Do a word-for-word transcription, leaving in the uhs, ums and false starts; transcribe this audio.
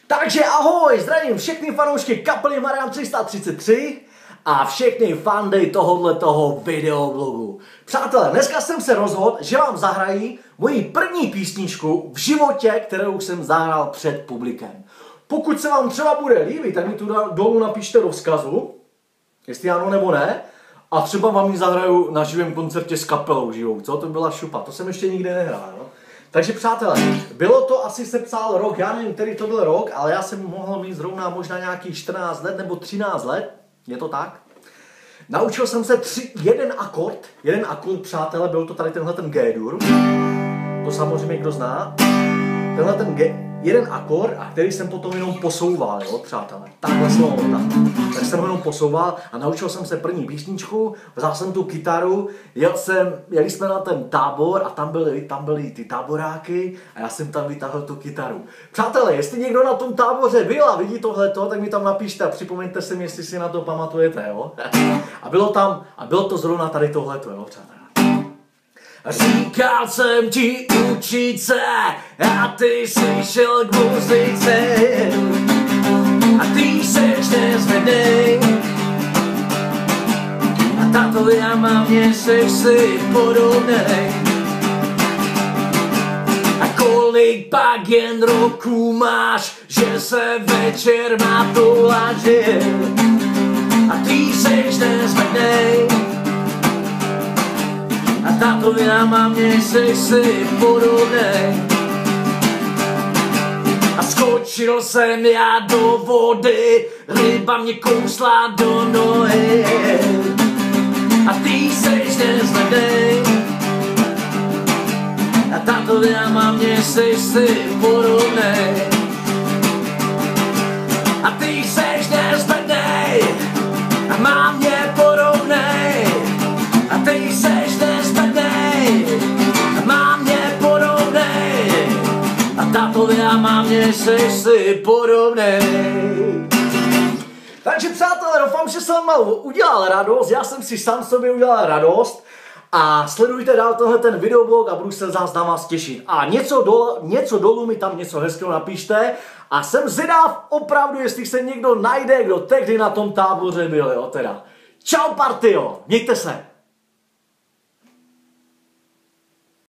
Takže ahoj, zdravím všechny fanoušky kapely Marian tři sta třicet tři a všechny fandy tohohle toho videoblogu. Přátelé, dneska jsem se rozhodl, že vám zahrají moji první písničku v životě, kterou jsem zahrál před publikem. Pokud se vám třeba bude líbit, tak mi tu dolů napište do vzkazu, jestli ano nebo ne, a třeba vám ji zahraju na živém koncertě s kapelou živou, co? To byla šupa, to jsem ještě nikdy nehrál, no? Takže přátelé, bylo to, asi se psal rok, já nevím, který to byl rok, ale já jsem mohl mít zrovna možná nějakých čtrnáct let nebo třináct let, je to tak? Naučil jsem se tři, jeden akord, jeden akord, přátelé, byl to tady tenhle ten G-dur, to samozřejmě kdo zná, tenhle ten G, jeden akord, a který jsem potom jenom posouval, jo, přátelé, takhle slovo, tak. tak jsem ho jenom posouval a naučil jsem se první písničku, vzal jsem tu kytaru, jel jsem, jeli jsme na ten tábor a tam byly, tam byly ty táboráky a já jsem tam vytáhl tu kytaru. Přátelé, jestli někdo na tom táboře byl a vidí tohleto, tak mi tam napište a připomeňte si mi, jestli si na to pamatujete, jo. A bylo tam, a bylo to zrovna tady tohleto, jo, přátelé. Říkal jsem ti učit se a ty jsi šel k muzice a ty seš nezvednej a tato já mám mě seš si podobnej a kolik pak jen roku máš, že se večer má to láže a ty seš nezvednej a tato já mám mě seš si podobnej a skočil jsem já do vody, ryba mě kousla do nohy a ty seš nezvednej a tato já mám mě seš si podobnej a ty seš nezvednej a mám mě podobnej a ty seš nezvednej a mám mě podobnej a tato já mám mě seš si podobnej. Takže přátelé, doufám, že jsem vám udělal radost, já jsem si sám sobě udělal radost a sledujte dál tenhle ten videoblog a budu se zás na vás těšit. A něco, dole, něco dolů mi tam něco hezkého napište a jsem zvědav opravdu, jestli se někdo najde, kdo tehdy na tom táboře byl, jo teda. Čau partio, mějte se.